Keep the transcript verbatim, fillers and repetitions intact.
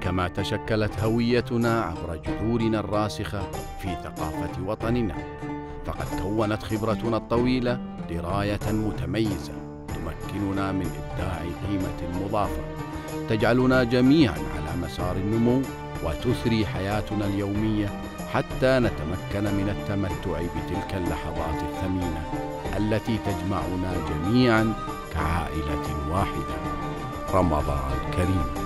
كما تشكلت هويتنا عبر جذورنا الراسخة في ثقافة وطننا، فقد كونت خبرتنا الطويلة دراية متميزة تمكننا من إبداع قيمة مضافة تجعلنا جميعا على مسار النمو وتثري حياتنا اليومية، حتى نتمكن من التمتع بتلك اللحظات الثمينة التي تجمعنا جميعا كعائلة واحدة. رمضان كريم.